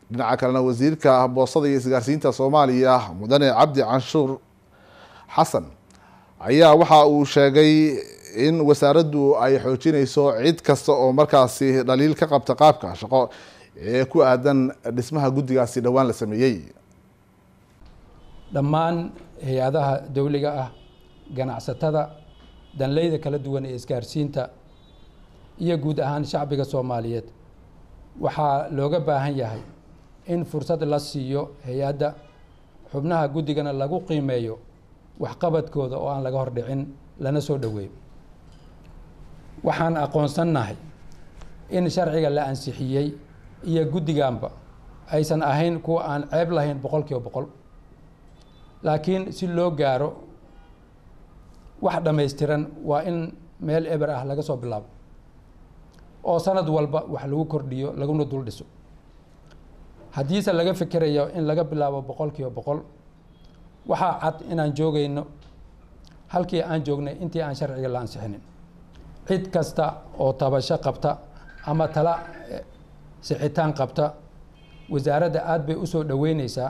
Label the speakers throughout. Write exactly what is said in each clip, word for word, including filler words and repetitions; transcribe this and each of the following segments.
Speaker 1: dhinaca kalena wasiirka boostada iyo isgaarsiinta Soomaaliya mudane Cabdi Canshuur Xasan ayaa waxa uu sheegay in wasaaraddu ay xoojinayso cid kasta oo markaasi dhaliil ka qabta qaabka shaqo ee ku aadan dhismaha guddigaasi dhawaan la sameeyay.
Speaker 2: dhammaan hay'adaha dawliga ah, ganacsatada, danleyda kala duwan ee isgaarsiinta iyo guud ahaan shacbiga Soomaaliyeed waxaa looga baahan yahay in fursad la siiyo hay'adda xubnaha guddigana lagu qiimeeyo waxqabadkooda oo aan laga hordhicin lana soo dhaweeyo. waxaan aqoonsanahay in sharciga la ansixiyay iyo guddigaanba aysan ahayn kuwa aan ceeb lahayn boqolkiiba boqol, laakiin si loo gaaro wax dhammaystiran waa in meel eber ah laga soo bilaabo oo sanad walba wax lagu kordhiyo laguna dul dhiso. haddiise laga fikirayo in laga bilaabo boqolkiiba boqol, waxaa cad inaan joogayno halkii aan joognay intii aan sharciga la ansixinin. cid kasta oo tabasho qabta ama tala sixitaan qabta, wasaaradda aad bay u soo dhaweynaysaa,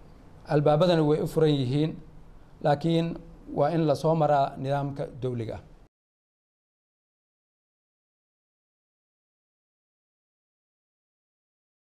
Speaker 2: albaabadana way u furan yihiin, laakiin waa in la soo maraa nidaamka dawliga ah.